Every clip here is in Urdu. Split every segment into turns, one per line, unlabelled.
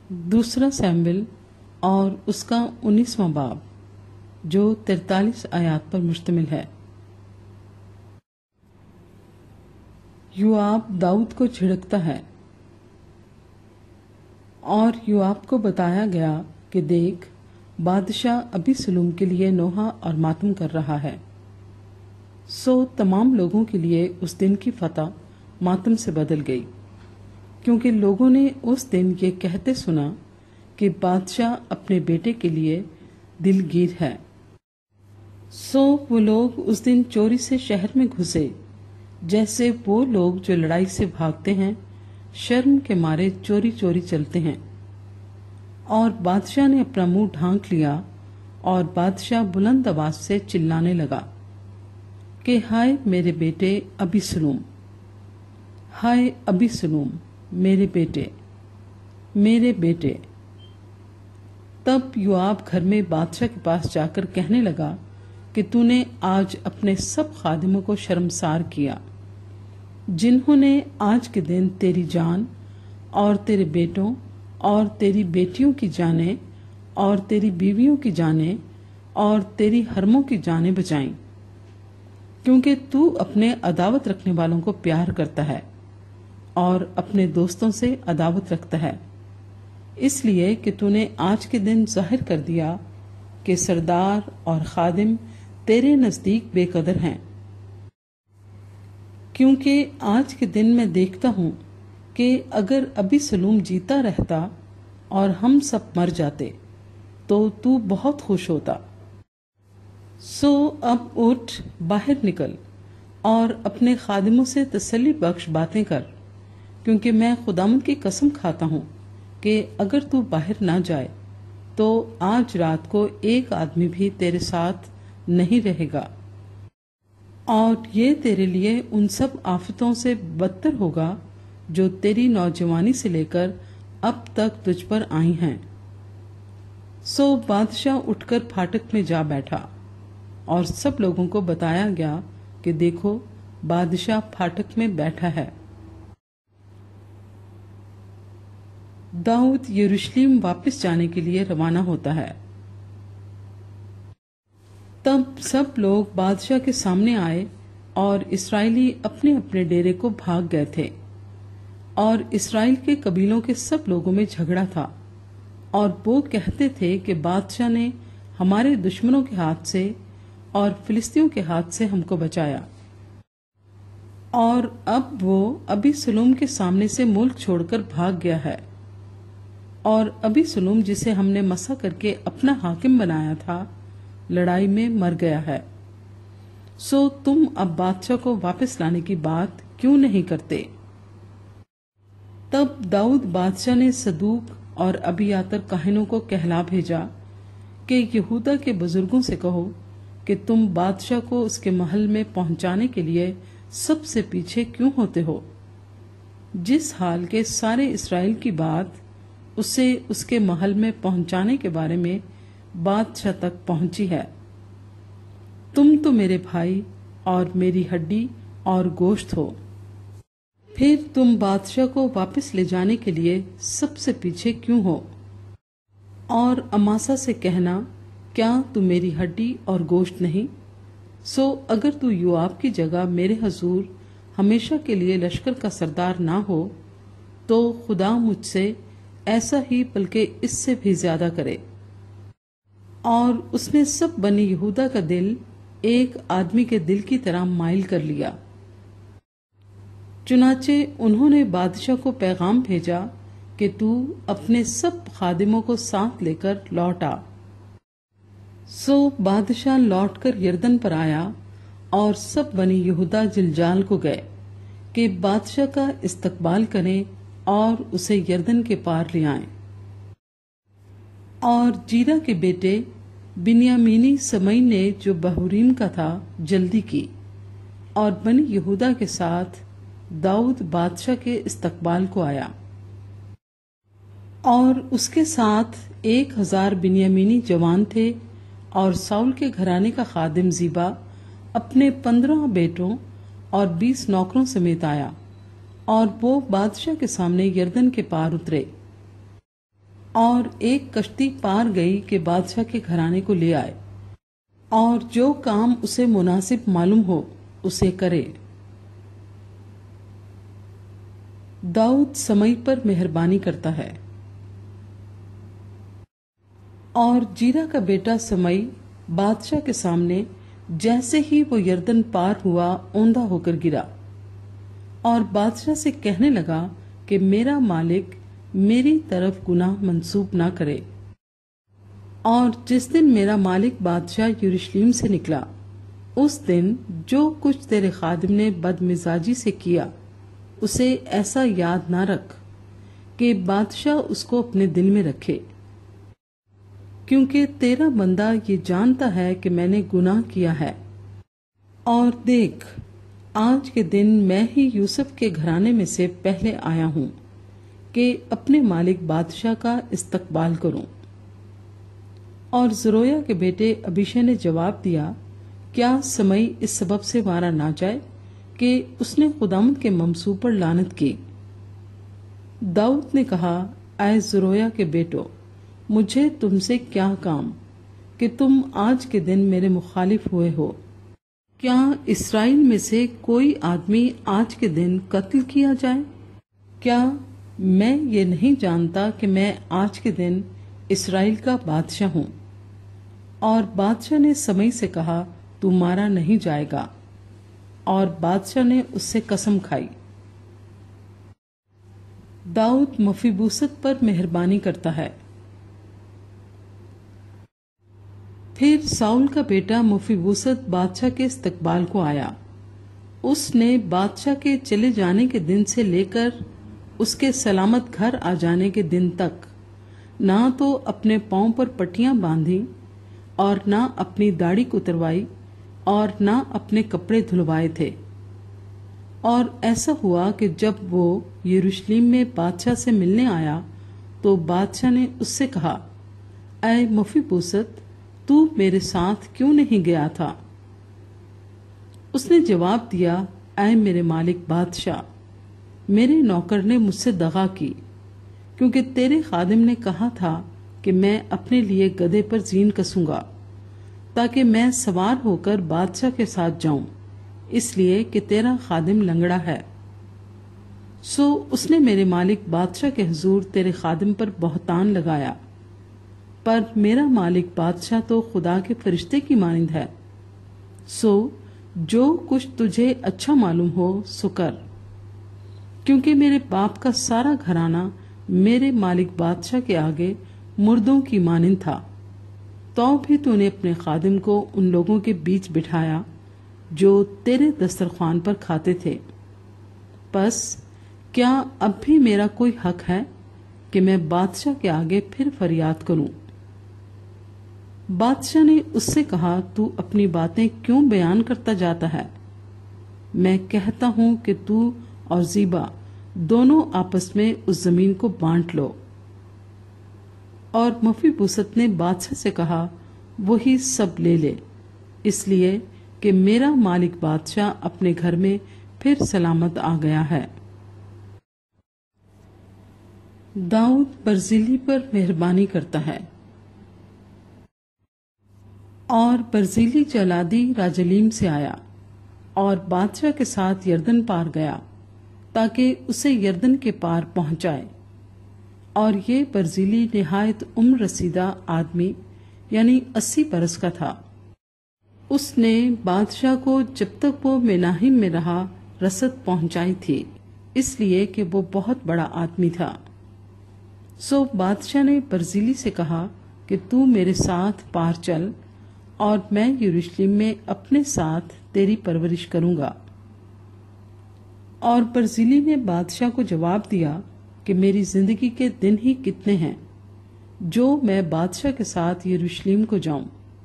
دوسرا سیموئیل اور اس کا 19واں باب جو 43 آیات پر مشتمل ہے۔ یوآب داؤد کو جھڑکتا ہے۔ اور یوآب کو بتایا گیا کہ دیکھ، بادشاہ ابیسلوم کے لیے نوحہ اور ماتم کر رہا ہے۔ سو تمام لوگوں کے لیے اس دن کی فتح ماتم سے بدل گئی، کیونکہ لوگوں نے اس دن یہ کہتے سنا کہ بادشاہ اپنے بیٹے کے لیے دلگیر ہے۔ سو وہ لوگ اس دن چوری سے شہر میں گھسے، جیسے وہ لوگ جو لڑائی سے بھاگتے ہیں، شرم کے مارے چوری چوری چلتے ہیں۔ اور بادشاہ نے اپنا منہ ڈھانک لیا، اور بادشاہ بلند آواز سے چلانے لگا کہ ہائے میرے بیٹے ابیسلوم، ہائے ابیسلوم، میرے بیٹے، میرے بیٹے۔ تب یوآب گھر میں بادشاہ کے پاس جا کر کہنے لگا کہ تو نے آج اپنے سب خادموں کو شرمسار کیا، جنہوں نے آج کے دن تیری جان اور تیرے بیٹوں اور تیری بیٹیوں کی جانیں اور تیری بیویوں کی جانیں اور تیری حرموں کی جانیں بچائیں، کیونکہ تو اپنے عداوت رکھنے والوں کو پیار کرتا ہے اور اپنے دوستوں سے عداوت رکھتا ہے، اس لیے کہ تو نے آج کے دن ظاہر کر دیا کہ سردار اور خادم تیرے نزدیک بے قدر ہیں۔ کیونکہ آج کے دن میں دیکھتا ہوں کہ اگر ابیسلوم جیتا رہتا اور ہم سب مر جاتے تو بہت خوش ہوتا۔ سو اب اٹھ، باہر نکل اور اپنے خادموں سے تسلی بخش باتیں کر، کیونکہ میں خداوند کی قسم کھاتا ہوں کہ اگر تو باہر نہ جائے تو آج رات کو ایک آدمی بھی تیرے ساتھ نہیں رہے گا، اور یہ تیرے لیے ان سب آفتوں سے بدتر ہوگا جو تیری نوجوانی سے لے کر اب تک تجھ پر آئی ہیں۔ سو بادشاہ اٹھ کر پھاٹک میں جا بیٹھا، اور سب لوگوں کو بتایا گیا کہ دیکھو، بادشاہ پھاٹک میں بیٹھا ہے۔ داؤد یروشلم واپس جانے کے لیے روانہ ہوتا ہے۔ تب سب لوگ بادشاہ کے سامنے آئے، اور اسرائیلی اپنے اپنے ڈیرے کو بھاگ گئے تھے، اور اسرائیل کے قبیلوں کے سب لوگوں میں جھگڑا تھا، اور وہ کہتے تھے کہ بادشاہ نے ہمارے دشمنوں کے ہاتھ سے اور فلسطینیوں کے ہاتھ سے ہم کو بچایا، اور اب وہ ابیسلوم کے سامنے سے ملک چھوڑ کر بھاگ گیا ہے، اور ابیسلوم جسے ہم نے مسح کر کے اپنا حاکم بنایا تھا، لڑائی میں مر گیا ہے۔ سو تم اب بادشاہ کو واپس لانے کی بات کیوں نہیں کرتے؟ تب داؤد بادشاہ نے صدوق اور ابیاتر کاہنوں کو کہلا بھیجا کہ یہودا کے بزرگوں سے کہو کہ تم بادشاہ کو اس کے محل میں پہنچانے کے لیے سب سے پیچھے کیوں ہوتے ہو، جس حال کے سارے اسرائیل کی بات اسے اس کے محل میں پہنچانے کے بارے میں بادشاہ تک پہنچی ہے۔ تم تو میرے بھائی اور میری ہڈی اور گوشت ہو، پھر تم بادشاہ کو واپس لے جانے کے لیے سب سے پیچھے کیوں ہو؟ اور اماسا سے کہنا، کیا تو میری ہڈی اور گوشت نہیں؟ سو اگر تو یوآب کی جگہ میرے حضور ہمیشہ کے لیے لشکر کا سردار نہ ہو تو خدا مجھ سے ایسا ہی بلکہ اس سے بھی زیادہ کرے۔ اور اس نے سب بنی یہودا کا دل ایک آدمی کے دل کی طرح مائل کر لیا۔ چنانچہ انہوں نے بادشاہ کو پیغام بھیجا کہ تو اپنے سب خادموں کو ساتھ لے کر لوٹ آ۔ سو بادشاہ لوٹ کر یردن پر آیا، اور سب بنی یہودا جلجال کو گئے کہ بادشاہ کا استقبال کریں اور اسے یردن کے پار لے آئیں۔ اور جیرا کے بیٹے بنیامینی سمئی نے جو بہوریم کا تھا جلدی کی، اور بنی یہودا کے ساتھ داؤد بادشاہ کے استقبال کو آیا، اور اس کے ساتھ 1000 بنیامینی جوان تھے، اور ساؤل کے گھرانے کا خادم زیبا اپنے 15 بیٹوں اور 20 نوکروں سمیت آیا، اور وہ بادشاہ کے سامنے یردن کے پار اترے۔ اور ایک کشتی پار گئی کہ بادشاہ کے گھرانے کو لے آئے، اور جو کام اسے مناسب معلوم ہو اسے کرے۔ داؤد سمئی پر مہربانی کرتا ہے۔ اور جیرا کا بیٹا سمئی بادشاہ کے سامنے جیسے ہی وہ یردن پار ہوا اوندا ہو کر گرا، اور بادشاہ سے کہنے لگا کہ میرا مالک میری طرف گناہ منسوب نہ کرے۔ اور جس دن میرا مالک بادشاہ یروشلم سے نکلا، اس دن جو کچھ تیرے خادم نے بد مزاجی سے کیا اسے ایسا یاد نہ رکھ کہ بادشاہ اس کو اپنے دل میں رکھے، کیونکہ تیرا بندہ یہ جانتا ہے کہ میں نے گناہ کیا ہے۔ اور دیکھ، آج کے دن میں ہی یوسف کے گھرانے میں سے پہلے آیا ہوں کہ اپنے مالک بادشاہ کا استقبال کروں۔ اور زرویا کے بیٹے ابیشے نے جواب دیا، کیا سمئی اس سبب سے مارا نہ جائے کہ اس نے خداوند کے ممسوح پر لعنت کی؟ داؤد نے کہا، اے زرویا کے بیٹو، مجھے تم سے کیا کام کہ تم آج کے دن میرے مخالف ہوئے ہو؟ کیا اسرائیل میں سے کوئی آدمی آج کے دن قتل کیا جائے؟ کیا میں یہ نہیں جانتا کہ میں آج کے دن اسرائیل کا بادشاہ ہوں؟ اور بادشاہ نے سمئی سے کہا، تو مارا نہیں جائے گا۔ اور بادشاہ نے اس سے قسم کھائی۔ داؤد مفیبوست پر مہربانی کرتا ہے۔ پھر ساؤل کا بیٹا مفیبوست بادشاہ کے استقبال کو آیا۔ اس نے بادشاہ کے چلے جانے کے دن سے لے کر اس کے سلامت گھر آ جانے کے دن تک نہ تو اپنے پاؤں پر پٹیاں باندھی، اور نہ اپنی داڑھی کتروائی، اور نہ اپنے کپڑے دھلوائے تھے۔ اور ایسا ہوا کہ جب وہ یروشلم میں بادشاہ سے ملنے آیا تو بادشاہ نے اس سے کہا، اے مفیبوست، تو میرے ساتھ کیوں نہیں گیا تھا؟ اس نے جواب دیا، اے میرے مالک بادشاہ، میرے نوکر نے مجھ سے دغا کی، کیونکہ تیرے خادم نے کہا تھا کہ میں اپنے لیے گدھے پر زین کسوں گا تاکہ میں سوار ہو کر بادشاہ کے ساتھ جاؤں، اس لیے کہ تیرا خادم لنگڑا ہے۔ سو اس نے میرے مالک بادشاہ کے حضور تیرے خادم پر بہتان لگایا، پر میرا مالک بادشاہ تو خدا کے فرشتے کی مانند ہے، سو جو کچھ تجھے اچھا معلوم ہو سو کر، کیونکہ میرے باپ کا سارا گھرانہ میرے مالک بادشاہ کے آگے مردوں کی مانند تھا، تو بھی تو نے اپنے خادم کو ان لوگوں کے بیچ بٹھایا جو تیرے دسترخوان پر کھاتے تھے۔ پس کیا اب بھی میرا کوئی حق ہے کہ میں بادشاہ کے آگے پھر فریاد کروں؟ بادشاہ نے اس سے کہا، تو اپنی باتیں کیوں بیان کرتا جاتا ہے؟ میں کہتا ہوں کہ تو اور زیبا دونوں آپس میں اس زمین کو بانٹ لو۔ اور مفیبوست نے بادشاہ سے کہا، وہی سب لے لے، اس لیے کہ میرا مالک بادشاہ اپنے گھر میں پھر سلامت آ گیا ہے۔ داؤد برزیلی پر مہربانی کرتا ہے۔ اور برزیلی جلادی راجلیم سے آیا اور بادشاہ کے ساتھ یردن پار گیا تاکہ اسے یردن کے پار پہنچائے۔ اور یہ برزیلی نہایت عمر رسیدہ آدمی یعنی 80 برس کا تھا۔ اس نے بادشاہ کو جب تک وہ مناہیم میں رہا رسد پہنچائی تھی، اس لیے کہ وہ بہت بڑا آدمی تھا۔ سو بادشاہ نے برزیلی سے کہا کہ تو میرے ساتھ پار چل، اور میں یروشلم میں اپنے ساتھ تیری پرورش کروں گا۔ اور برزیلی نے بادشاہ کو جواب دیا کہ میری زندگی کے دن ہی کتنے ہیں جو میں بادشاہ کے ساتھ یروشلم کو جاؤں؟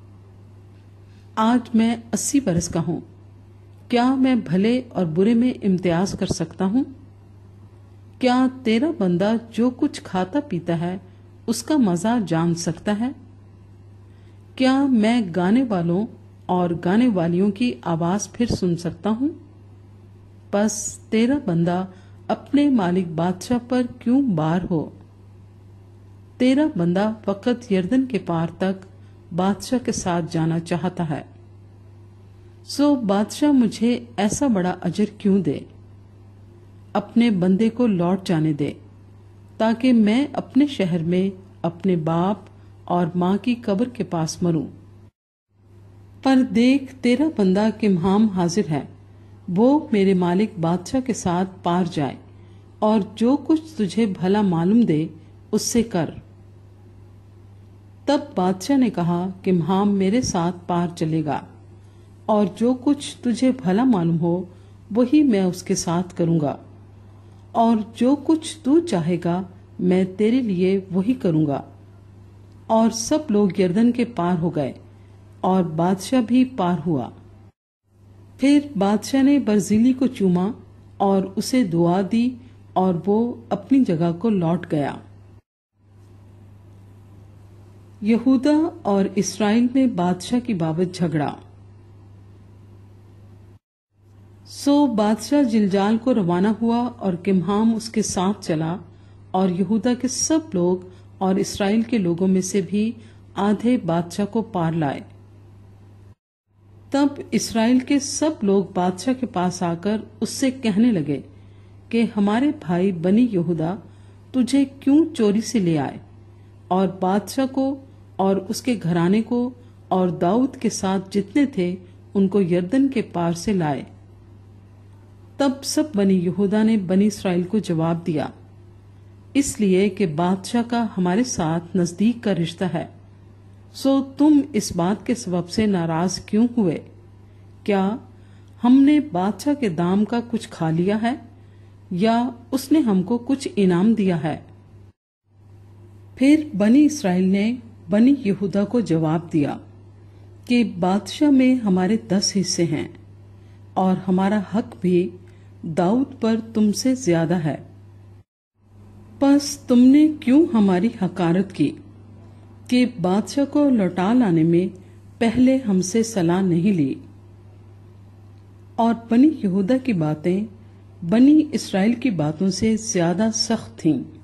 آج میں 80 برس کا ہوں، کیا میں بھلے اور برے میں امتیاز کر سکتا ہوں؟ کیا تیرا بندہ جو کچھ کھاتا پیتا ہے اس کا مزہ جان سکتا ہے؟ کیا میں گانے والوں اور گانے والیوں کی آواز پھر سن سکتا ہوں؟ بس تیرا بندہ اپنے مالک بادشاہ پر کیوں بار ہو؟ तेरा बंदा फकत यर्दन के पार तक बादशाह के साथ जाना चाहता है। सो बादशाह मुझे ऐसा बड़ा अजर क्यों दे? अपने बंदे को लौट जाने दे, ताकि मैं अपने शहर में अपने बाप और माँ की कब्र के पास मरूं। पर देख, तेरा बंदा किमहाम हाजिर है, वो मेरे मालिक बादशाह के साथ पार जाए और जो कुछ तुझे भला मालूम दे उससे कर। तब बादशाह ने कहा, किमहाम मेरे साथ पार चलेगा और जो कुछ तुझे भला मालूम हो वही मैं उसके साथ करूंगा, और जो कुछ तू चाहेगा मैं तेरे लिए वही करूंगा। और सब लोग यर्दन के पार हो गए और बादशाह भी पार हुआ। फिर बादशाह ने बर्जीली को चूमा और उसे दुआ दी और वो अपनी जगह को लौट गया। यहूदा और इस्राएल में बादशाह की बाबत झगड़ा। सो बादशाह जिलजाल को रवाना हुआ और किमहाम उसके साथ चला, और यहूदा के सब लोग और इस्राएल के लोगों में से भी आधे बादशाह को पार लाए। तब इस्राएल के सब लोग बादशाह के पास आकर उससे कहने लगे कि हमारे भाई बनी यहूदा तुझे क्यों चोरी से ले आए, और बादशाह को और उसके घराने को और दाऊद के साथ जितने थे उनको यर्दन के पार से लाए। तब सब बनी यहूदा ने बनी इस्राएल को जवाब दिया, इसलिए कि बादशाह का हमारे साथ नजदीक का रिश्ता है, सो तुम इस बात के सबब से नाराज क्यों हुए? क्या हमने बादशाह के दाम का कुछ खा लिया है, या उसने हमको कुछ इनाम दिया है? फिर बनी इस्राएल ने बनी यहूदा को जवाब दिया कि बादशाह में हमारे 10 हिस्से हैं, और हमारा हक भी दाऊद पर तुमसे ज्यादा है। बस तुमने क्यों हमारी हकारत की कि बादशाह को लौटा लाने में पहले हमसे सलाह नहीं ली? और बनी यहूदा की बातें बनी इस्राएल की बातों से ज्यादा सख्त थीं।